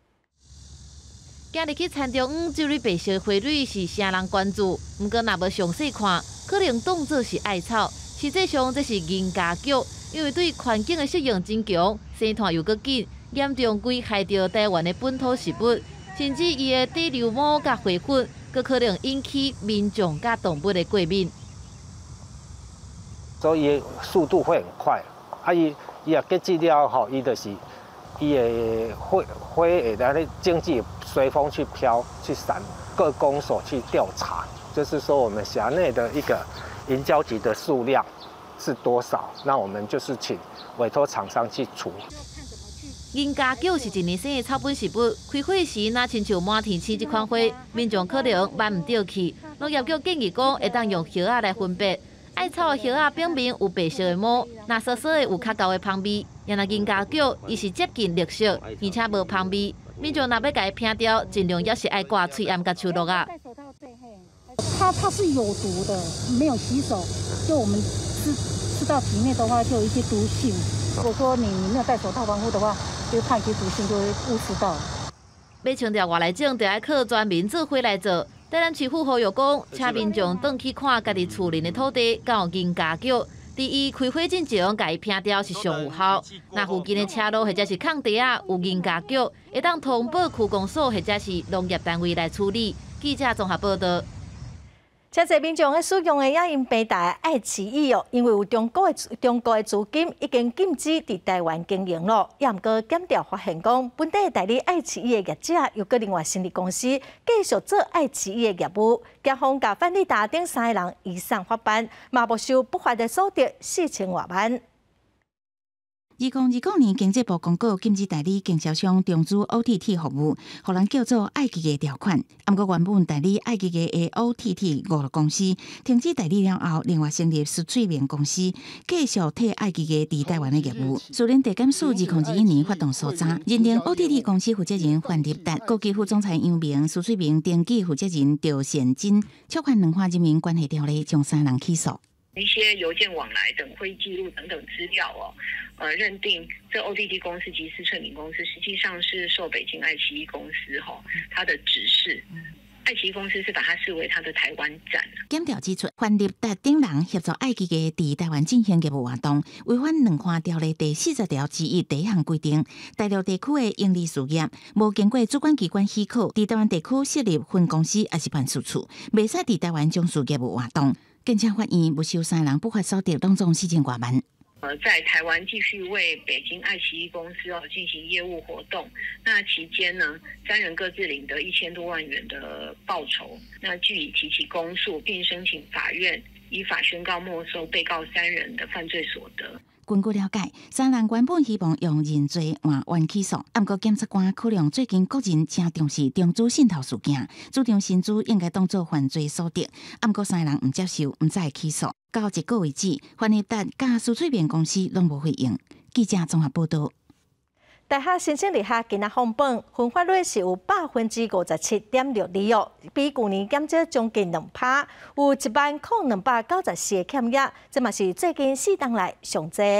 今日去田中央酒类白烧花蕊是啥人关注？毋过若无详细看，可能当作是艾草， 实际上这是银加剧，因为对环境的适应真强，生态又搁紧，严重危害到台湾的本土食物，甚至伊的底硫膜甲灰粉，搁可能引起民众甲动物的过敏。 所以速度会很快，啊伊伊也结制了吼，伊就是伊的灰灰会在那经济随风去飘去散，各公所去调查，就是说我们辖内的一个银胶级的数量是多少，那我们就是请委托厂商去除。 银加剧是一年生的草本植物，开花时若亲像满天星这款花，民众可能闻唔到气。农业局建议讲，会当用叶仔来分别。艾草的叶仔表面有白色的膜，那涩涩的有较高的香味。然而银加剧伊是接近绿色，而且无香味。民众若要甲伊拼掉，尽量也是爱挂喙暗甲手落啊。 它它是有毒的，没有洗手，就我们吃吃到体内的话，就有一些毒性。如果说你你没有戴手套防护的话，就怕一些毒性就会误食到。 要强调外来种，就要靠全民做伙来做。台南市府呼吁讲，请民众转去看家己厝邻的土地，敢有银加剧。第一，开花进前，甲伊拼掉是上有效。那附近的车路或者是空地啊有银加剧，会当通报区公所或者是农业单位来处理。记者综合报道。 真侪民众咧使用的野因平台爱奇艺哦，因为有中国的中国的资金已经禁止伫台湾经营咯。也毋过检调发现讲，本地代理爱奇艺的业者又搁另外成立公司，继续做爱奇艺的业务。警方甲范丽达等三个人移送法办，嘛没收不法的所得四千外万。 二零二九年经济部公告禁止代理经销商中资 O T T 服务，互人叫做爱奇艺条款。不过原本代理爱奇艺的 O T T 五个公司停止代理了后，另外成立苏翠明公司，继续替爱奇艺伫台湾的业务。虽然地检署二零二一年发动搜查，认定 O T T 公司负责人范立达、高级副总裁杨明、苏翠明登记负责人赵显金，触犯两法人民关系条例，将三人起诉。 一些邮件往来等会议记录等等资料哦，呃，认定这 O T T 公司及思翠敏公司实际上是受北京爱奇艺公司哈、哦、它的指示，爱奇艺公司是把它视为它的台湾站。 检调指出，范立达等人协助爱奇艺伫台湾进行业务活动，违反两项条例第四十条之一第一项规定，大陆地区的营利事业无经过主管机关许可，伫台湾地区设立分公司还是办事处，袂使伫台湾从事业务活动。更加发现不收三人不法所得，拢总四千多万。 呃，在台湾继续为北京爱奇艺公司哦进行业务活动，那期间呢，三人各自领得一千多万元的报酬，那据以提起公诉，并申请法院依法宣告没收被告三人的犯罪所得。 根据了解，三人原本希望用认罪换冤起诉，不过检察官考量最近国人正重视中资渗透事件，主张薪资应该当作犯罪所得，不过三人唔接受，唔再起诉。到一个为止，范立达甲苏翠明公司拢无回应。记者综合报道。 大学申请入学今仔放榜，分发率是有百分之五十七点六二哦，比去年减少将近两趴，有一万空两百九十四个欠业，这嘛是最近四档来上济。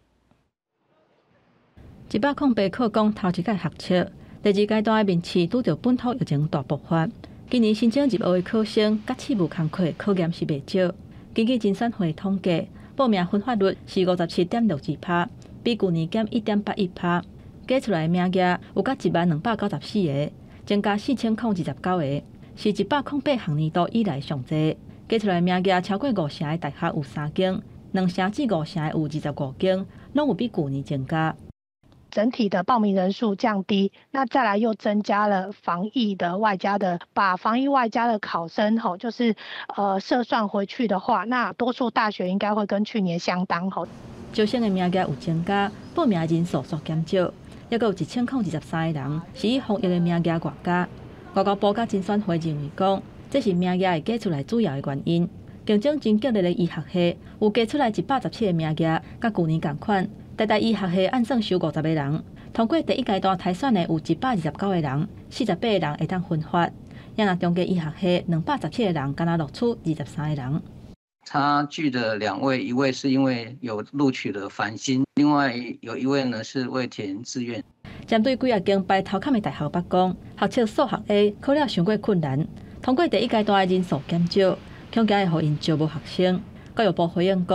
一百空八考讲头一届学测，第二阶段的面试拄着本土疫情大爆发，今年申请入学的考生甲试无同课，考验是袂少。根据经审会统计，报名分发率是五十七点六二趴，比去年减一点八一趴。计出来的名额有甲一万两百九十四个，增加四千空二十九个，是一百空八学年度以来上济。计出来的名额超过五成的大学有三间，两成至五成的有二十五间，拢有比去年增加。 整体的报名人数降低，那再来又增加了防疫的外加的，把防疫外加的考生吼，就是呃设算回去的话，那多数大学应该会跟去年相当吼。 招生的名额有增加，报名的人数缩减少。也有一千零二十三个人是以防疫的名额外加。外交部甲经选会认为讲，这是名额会计出来主要的原因。竞争真激烈的医学系有计出来一百十七个名额，甲去年同款。台大医学系按算收五十个人，通过第一阶段筛选的有一百二十九个人，四十八个人会当分发。也若中间医学系两百十七个人，敢若录取二十三个人。 差距的两位，一位是因为有录取了繁星，另外有一位呢是未填志愿。 针对几啊间排头坎的大学北讲，学测数学 A 考了伤过困难，通过第一阶段的人数减少，恐惊会互因招无学生。教育部回应讲，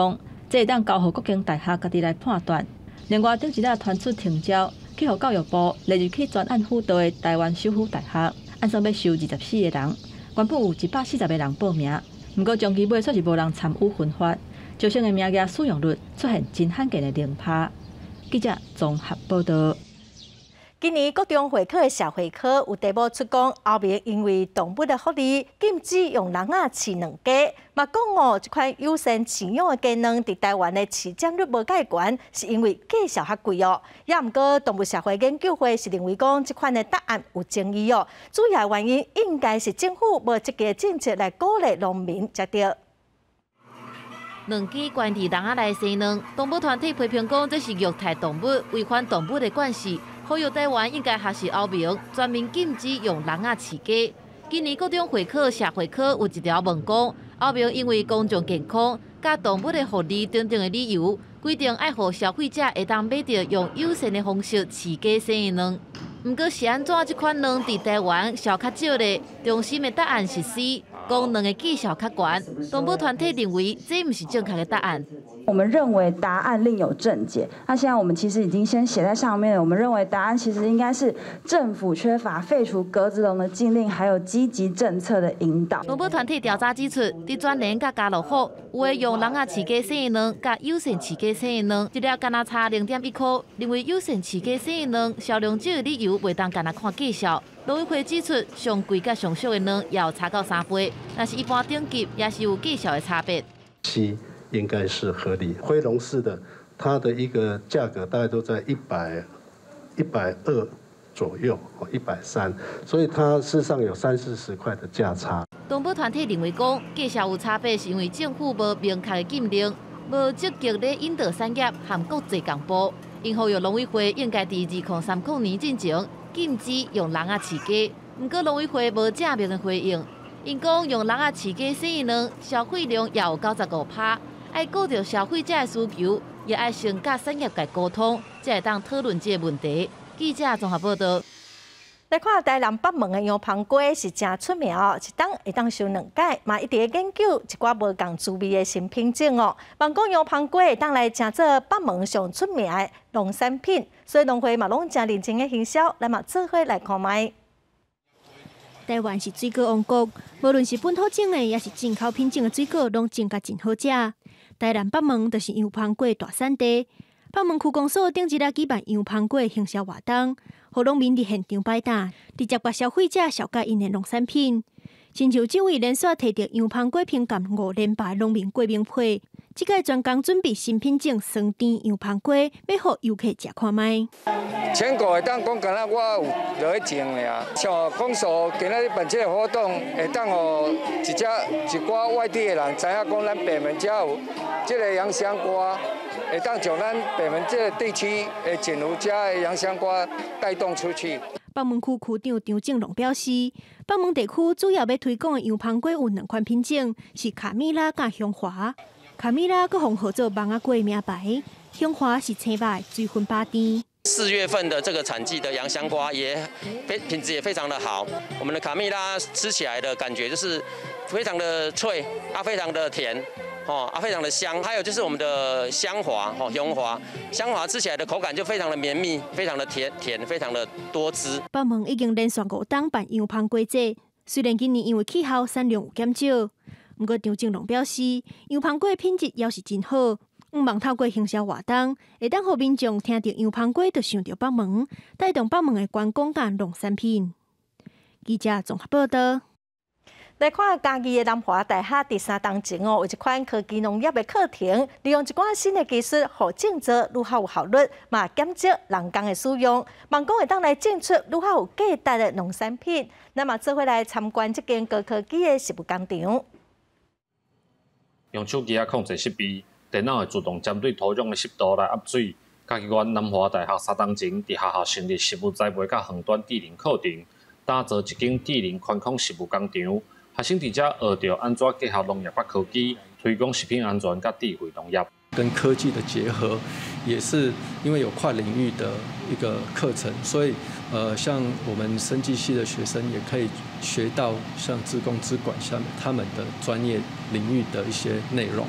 这会当交予各间大学家己来判断。另外，顶一日传出停招，去予教育部立即去专案辅导的台湾首府大学，按说要收二十四个人，原本有一百四十个人报名，不过中期尾却是无人参与分发，招生的名额使用率出现真罕见的零趴。记者综合报道。 今年国中会考的社会科有题目出讲，后面因为动物的福利，禁止用人啊饲卵鸡。嘛讲哦，这款优先饲养的鸡卵，伫台湾的市占率无介悬，是因为价小较贵哦。也毋过，动物社会研究会是认为讲，这款的答案有争议哦。主要原因应该是政府无积极政策来鼓励农民才对。 卵鸡关伫人仔内生卵，动物团体批评讲，这是虐待动物，违反动物的惯势。呼吁台湾应该学习欧盟，全面禁止用人仔饲鸡。今年高中会考、社会科有一条问讲，欧盟因为公众健康、甲动物的福利等等的理由，规定爱互消费者会当买到用友善的方式饲鸡生的卵。毋过是安怎这款卵伫台湾销较少呢？中心的答案是 C， 讲卵的绩效较悬。动物团体认为这毋是正确的答案。 我们认为答案另有正解。那现在我们其实已经先写在上面了。我们认为答案其实应该是政府缺乏废除格子笼的禁令，还有积极政策的引导。 动物团体调查指出，伫全联甲家乐福，有的用人仔饲鸡生的卵，甲友善饲鸡生的卵，一粒干那差零点一块。认为友善饲鸡生的卵销量少的理由，袂当干那看绩效。农委会指出，上贵甲上俗的卵也有差到三倍，但是一般等级也是有绩效的差别。 七应该是合理，灰笼式的，它的一个价格大概都在一百、一百二左右，哦，一百三，所以它事实上有三四十块的价差。 动物团体认为讲，绩效有差别，是因为政府无明确的禁令，无积极咧引导产业和国际公布。因呼吁农委会应该伫二零三零年进前禁止用人仔饲鸡，不过农委会无正面的回应。因讲用人仔饲鸡生的卵，消费量也有九十五趴。爱顾到消费者的需求，也爱先甲产业界沟通，才会当讨论这个问题。记者综合报道。 来看台南北门的羊芳粿是真出名哦，一档会当收两届，嘛一直研究一寡无共滋味的新品种哦。万讲羊芳粿会当来成做北门上出名的农产品，所以农会嘛拢真认真的行销，来嘛做伙来看卖。 台湾是水果王国，无论是本土种的，也是进口品种的水果，拢种甲真好食。台南北门就是羊芳粿大产地。北门区公所顶一日举办羊芳粿行销活动，互农民伫现场摆摊，直接甲消费者销价因的农产品。亲像这位连续摕到羊芳粿评鉴五连霸的农民郭明佩，即个专工准备新品种酸甜羊芳粿，要互游客食看卖。 全国会当讲，敢若我有落去种尔，像公所今仔日办这个活动，会当互一只一寡外地的人知影讲，咱北门遮有这个洋香瓜，会当将咱北门这个地区的真如遮的洋香瓜带动出去。 北门区区长张正龙表示，北门地区主要要推广的羊芳粿有两款品种，是卡米拉甲香华。卡米拉佫封号做芒仔粿的名牌，香华是青白水分巴甜。 四月份的这个产季的洋香瓜也非品质也非常的好，我们的卡蜜拉吃起来的感觉就是非常的脆，啊非常的甜，哦啊非常的香，还有就是我们的香华哦香华，香华吃起来的口感就非常的绵密，非常的甜甜，非常的多汁。 北门已经连续五档办羊芳粿节，虽然今年因为气候产量有减少，不过张正龙表示羊芳粿品质也是真好。毋望透过行销活动，会当互民众听到羊芳粿，就想到北门，带动北门的观光甲农产品。记者综合报道。来看嘉义的南华大学第三档前哦，有一款科技农业的课程，利用一寡新的技术，互种植愈较有效率，嘛减少人工的使用，望讲会当来种出愈较有价值的农产品。那么做伙来参观这间高科技的实务工厂。 用手机啊控制设备。电脑会自动针对土壤的湿度来压水。嘉义县南华大学三档前伫学校成立实务栽培甲远端智能课程，打造一间智能宽控实务工厂。学生伫遮学到安怎结合农业甲科技，推广食品安全甲智慧农业。 跟科技的结合，也是因为有跨领域的一个课程，所以呃，像我们生技系的学生也可以学到像资工资管下面他们的专业领域的一些内容。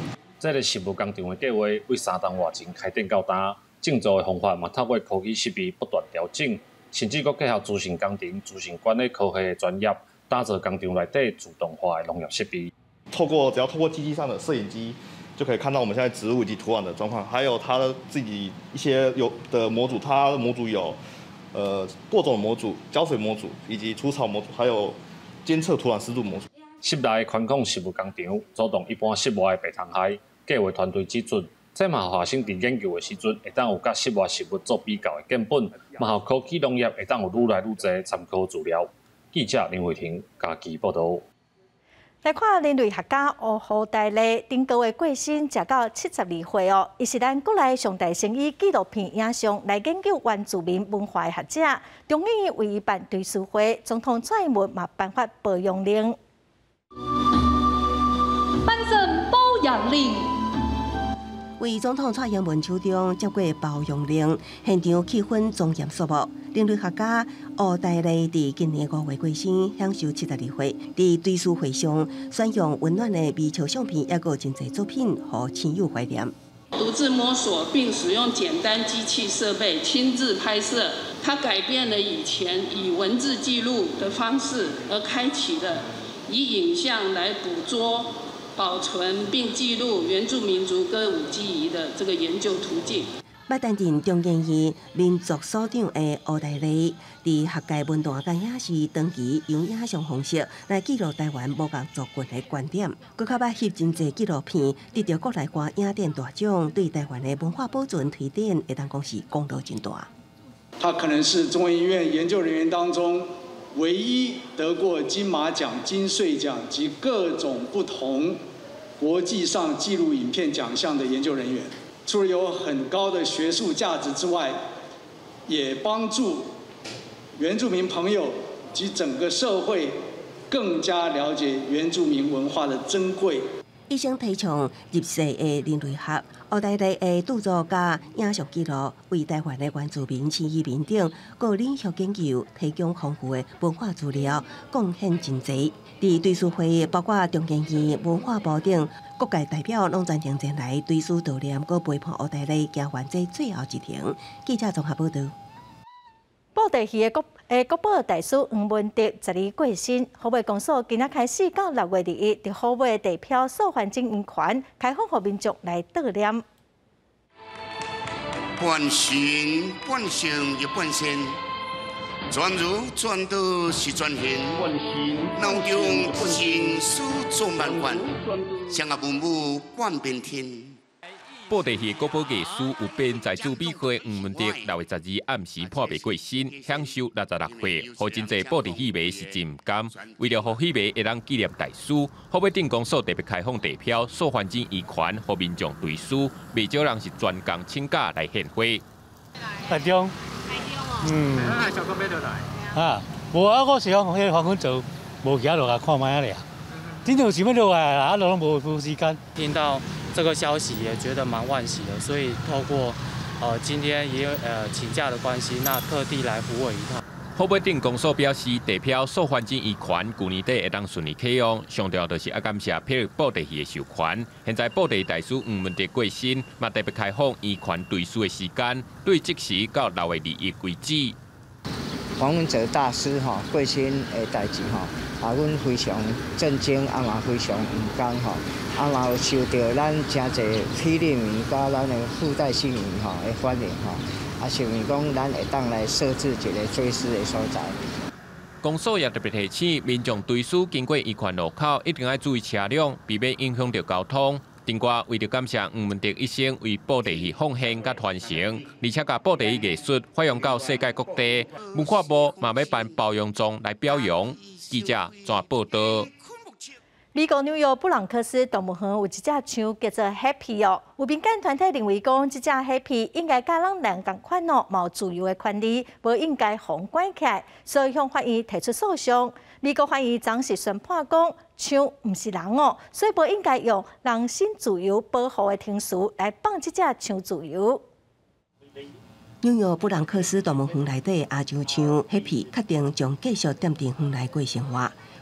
这个实务工厂的计划为三档外前开展到今，建造的方法嘛透过科技设备不断调整，甚至阁结合资讯工程、资讯管理科学的专业，打造工厂内底自动化的农业设备。 透过只要透过机器上的摄影机，就可以看到我们现在植物以及土壤的状况，还有它的自己一些有的模组，它的模组有呃播种模组、浇水模组以及除草模组，还有监测土壤湿度模组。 室内宽广实务工厂阻挡一般室外的白虫害，计划团队指出，这嘛学生伫研究的时阵，会当有甲室外实物做比较的根本，嘛校科技农业会当有愈来愈侪参考资料。记者林慧婷家己报道。 来看人类学家吴浩大咧，顶个月过身，食到七十二岁哦。伊是咱国内上大生以纪录片影像来研究原住民文化的学者，中院为伊办追思会，总统蔡英文嘛颁发保养令。 颁赠保养令。 为总统蔡英文手中接过保养令，现场气氛庄严肃穆。人类学家吴大利伫今年五月过身，享受七十二岁。伫追思会上，选用温暖的微笑相片，也有真侪作品，互亲友怀念。 独自摸索并使用简单机器设备亲自拍摄，他改变了以前以文字记录的方式，而开启了以影像来捕捉、保存并记录原住民族歌舞记忆的这个研究途径。 要担任中研院民族所长的吴大利，伫学界文坛甲影视长期用影像方式来记录台湾无共族群的观点，佮较捌翕真侪纪录片，得到国内外影展大奖，对台湾的文化保存推展，会当讲是功劳真大。 他可能是中研院研究人员当中唯一得过金马奖、金穗奖及各种不同国际上纪录影片奖项的研究人员。除了有很高的学术价值之外，也帮助原住民朋友及整个社会更加了解原住民文化的珍贵。 一生提倡入世的人类学，吴大利的著作甲影像记录，为台湾的原住民、迁移民等个领域研究提供丰富的文化资料，贡献真侪。伫追思会，包括中研院、文化部等各界代表拢全程前来追思悼念，佮陪伴吴大利行完这最后一程。记者综合报道。 布袋戏的国诶国宝大师黄文德十二过身，河北公所今仔开始到六月二日，伫河北地票受环境因权开放，互民众来悼念。 半神半圣亦半仙，转如转道是转现，脑中心思总万万，像啊文武半边天。 布袋戏国宝艺术有编在主笔会黄文德六月十二暗时破病过身，享受六十六岁。互真侪布袋戏迷是真唔甘，为了互戏迷会当纪念大师，河北镇公所特别开放地票，受环境遗权，互民众追思。未少人是专工请假来献花。 台中，嗯， 啊，小哥买落来。 啊，无啊，我是讲迄个黄坤做，无行落来看卖啊俩。真正想要落来啦，啊，拢无无时间。 听到这个消息也觉得蛮惋惜的，所以透过呃今天也有呃请假的关系，那特地来服我一趟。 河北镇公所表示，地票受环境遗权，去年底会当顺利启用。上重要就是要感谢配合布袋戏的授权。现在布袋大师黄文德过身，嘛特别开放遗权追思的时间，对即时到六月二日为止。 黄文哲大师吼过身的代志吼，啊，阮非常震惊，啊嘛非常唔甘吼，啊嘛有受到咱真侪批评迷甲咱的附带新闻吼的欢迎吼，啊，想讲咱会当来设置一个追思的所在。 公所也特别提醒民众追思经过遗权路口，一定要注意车辆，避免影响到交通。另外，为了感谢黄文德一生为布袋戏奉献甲传承，而且把布袋戏艺术发扬到世界各地，文化部嘛要办保养章来表扬。记者转报道。 美国纽约布朗克斯动物园有一只象叫做 Happy 哦，有民间团体认为讲，这只 Happy 应该甲咱人共款哦，冇自由的权利，无应该封关起来，所以向法院提出诉讼。美国法院当时宣判讲，象唔是人哦，所以无应该用人身自由保护的庭词来放这只象自由。 纽约布朗克斯动物园内底的亚洲象 Happy 决定将继续踮伫园内过生活。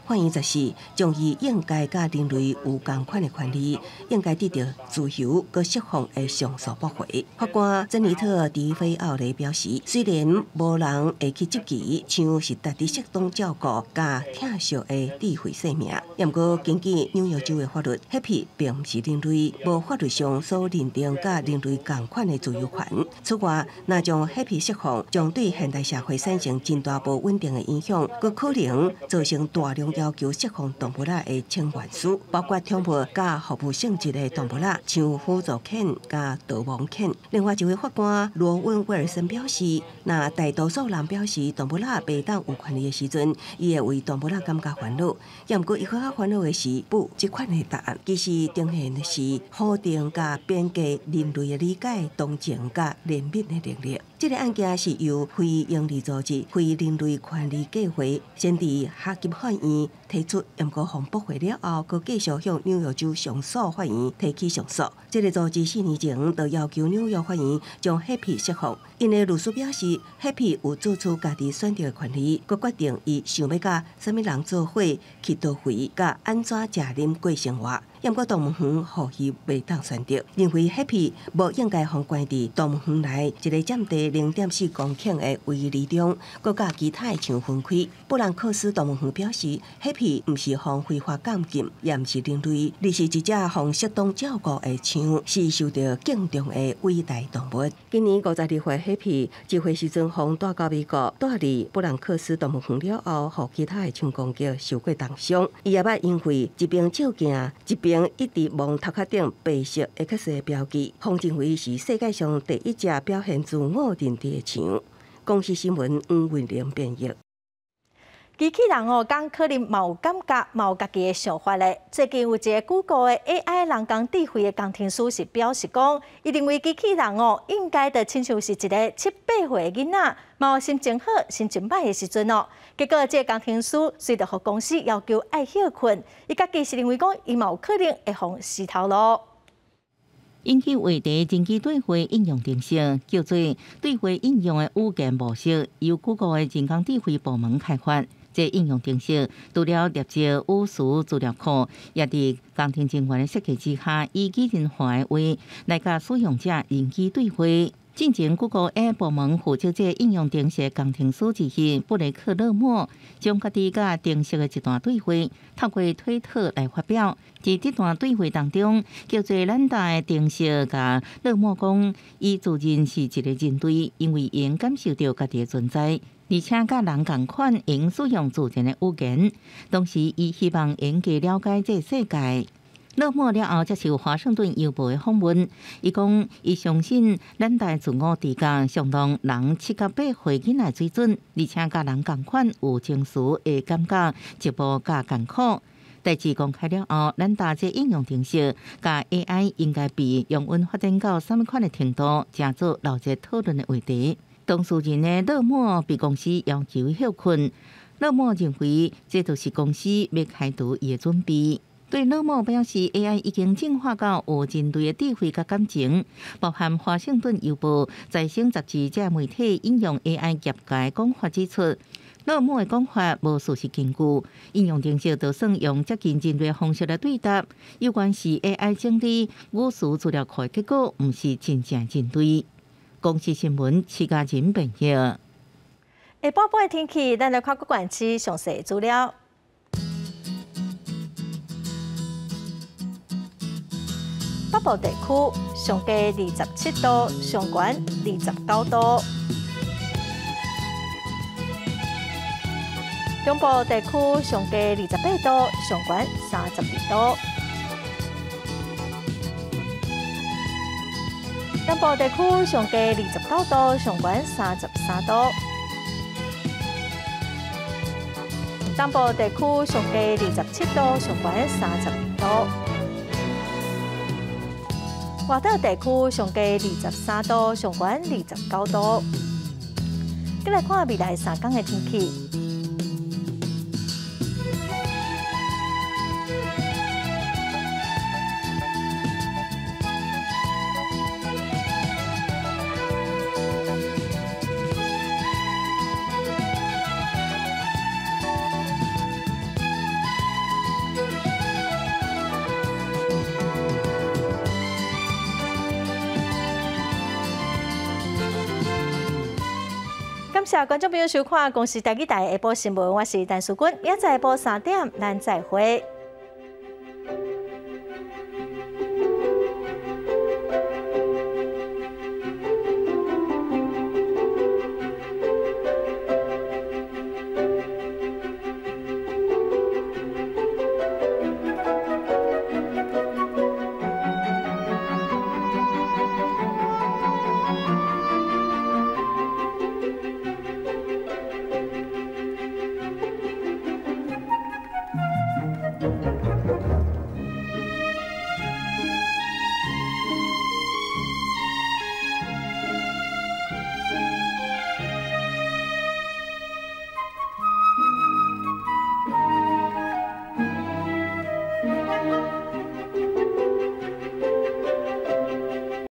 反映就是将伊应该甲人类有同款的权利，应该得到自由佮释放的上诉驳回。法官珍妮特·迪菲奥雷表示，虽然无人会去质疑像是达伫适当照顾甲疼惜的智慧生命，不过根据纽约州的法律 ，Happy 并不是人类无法律上所认定甲人类同款的自由权。此外，若将 Happy 释放，将对现代社会产生真大不稳定的影响，佮可能造成大量要求释放动物仔的请愿书，包括宠物甲服务性质的动物仔，像辅助犬甲导盲犬。另外一位法官罗温威尔森表示，若大多数人表示动物仔袂当有权利的时阵，伊会为动物仔感觉烦恼。也毋过，伊较烦恼的是不这款的答案，其实呈现的是否定甲边界人类的理解、同情甲怜悯的能力。这个案件是由非营利组织非人类权利计划先伫哈吉法院提出，不过被驳回了后，佮继续向纽约州上诉法院提起上诉。这个组织四年前就要求纽约法院将 Happy 释放，因的律师表示 ，Happy 有做出家己选择的权利，佮决定伊想要甲啥物人做伙去倒位，甲安怎食啉过生活。不过动物园互伊袂当选择，认为 Happy 无应该互关伫动物园内一个占地零点四公顷的围篱中，佮甲其他的墙分开。布兰克斯动物园表示 ，Happy 毋是互非法监禁，也毋是人类，而是一只互适当照顾的象，是受到敬重的伟大动物。今年五十二岁 Happy 一岁时阵，互带到美国，带伫布兰克斯动物园了后，互其他的象公鸡受过重伤。伊也捌因为一边照镜，一边一直望头壳顶白色 X 的标记，方认为是世界上第一只表现自我认知的象。公司新闻黄文玲编译。 机器人哦，讲可能嘛有感觉，嘛有家己的想法咧。最近有一个 Google 的 A I 人工智慧的工程师是表示讲，伊认为机器人哦，应该就亲像是一个七八岁的囡仔，嘛有心情好、心情歹的时阵哦。结果这个工程师随着互公司要求爱休困，伊家己是认为讲，伊嘛有可能会互死头路。 引起话题人机对话应用程式，叫做对话应用的语言模式，由 Google 的人工智慧部门开发。这应用程式除了链接语词资料库，也伫工程人员的设计之下，以机器人化的话来甲使用者人机对话。进前 Google A 部门负责这应用程式工程师之一布雷克勒莫，将家己甲程式的一段对话透过推特来发表。在这段对话当中，叫做咱大的程式甲勒莫讲，伊自认是一个人类，因为因感受到家己的存在。而且甲人共款，因使用自然的语言，同时伊希望因加了解这世界。勒莫了后接受华盛顿邮报的访问，伊讲伊相信咱大自我智觉相当人七到八岁囡仔水准，而且甲人共款有情绪的感觉，一步甲艰苦。代志公开了后，咱大这应用程式甲 A I 应该比用运发展到什么款的程度，正做闹热讨论的话题。当事人的勒莫被公司要求休困，勒莫认为这就是公司要开除伊的准备。对勒莫表示 ，A I 已经进化到有人类的智慧甲感情，包含华盛顿邮报、财新杂志这媒体引用 A I 业界讲法指出，勒莫的讲法无事实根据，应用程式就算用接近人类的方式来对答，有关是 A I 整理语词资料库的结果，毋是真正人类。公司新闻，徐家仁编译。下晡晡的天气，咱来看各县市详细资料。北部地区上低二十七度，上悬二十九度；中部地区上低二十八度，上悬三十二度。南部地区上低二十九度，上悬三十三度；东部地区上低二十七度，上悬三十二度；外岛地区上低二十三度，上悬二十九度。再来看未来三天的天气。 感谢观众朋友收看《公视台语台下晡新闻》，我是陈淑君，明仔下晡三点咱再会。